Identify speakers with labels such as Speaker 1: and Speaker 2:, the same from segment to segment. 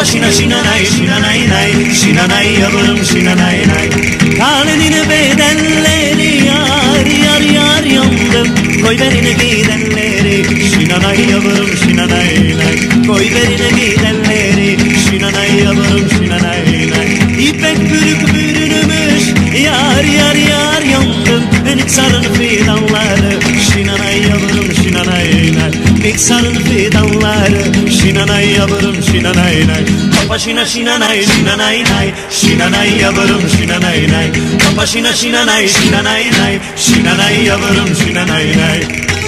Speaker 1: Papa şina şina nay şina nay nay, şina nay yavrum şina nay nay. Talinin bedenleri yar yar yar yandım, koy verine gidenleri, şina nay yavrum şina nay nay. Koy verine gidenleri, şina nay yavrum şina nay nay. İpek bürük bürünmüş, yar yar yar yandım, Niksarın fidanları, şina nay yavrum şina nay nay. Niksarın fidanları, şina nay yavrum şina nay nay. Papa şina şina nay şina nay nay, şina nay yavrum şina nay nay. Papa şina şina nay şina nay nay, şina nay yavrum şina nay nay.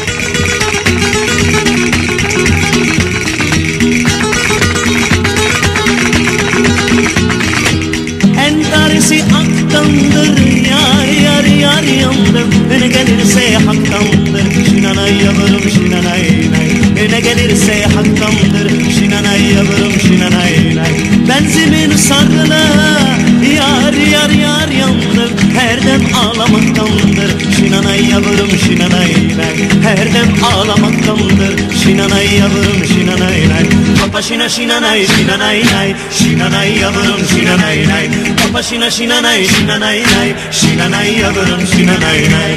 Speaker 1: Entarisi aktandır, yar yar yar yandım, ne gelirse haktandır, şina nay yavrum şina nay nay. Ne gelirse haktandır, şina nay yavrum şina nay nay. Benzimin sarına yar yar yar yandım, her dem ağlamaktandır, şina nay yavrum şina nay nay. Her dem ağlamaktandır, şina nay yavrum şina nay nay. Papa şina şina nay şina nay nay, şina nay yavrum şina nay nay. Papa şina şina nay şina nay nay, şina nay yavrum şina nay nay.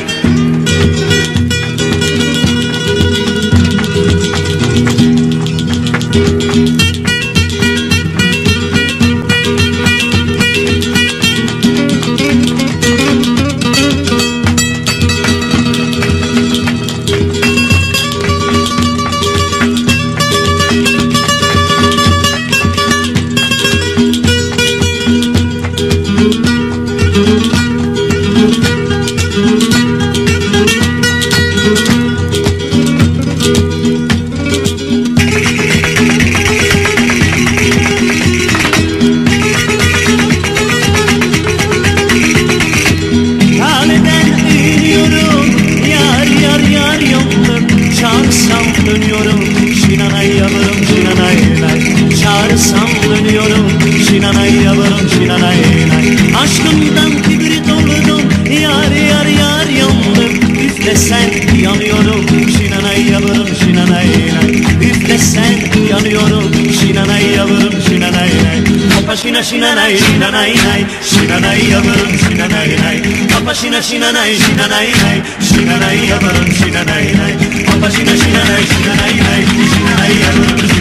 Speaker 1: Çağırsam dönüyorum, şina nay yavrum şina nay nay. Çağırsam dönüyorum, şina nay yavrum şina nay nay. Aşkımdan kibrit oldum, yar yar yar yandım. Üflesen yanıyorum, şina nay yavrum şina nay nay. Üflesen yanıyorum, şina nay yavrum şina nay nay. Papa şina şina nay şina nay nay, şina nay yavrum şina nay nay. Papa şina şina nay şina nay nay, şina nay yavrum şina nay nay. Papa şina şina nay şina nay nay, şina nay yavrum.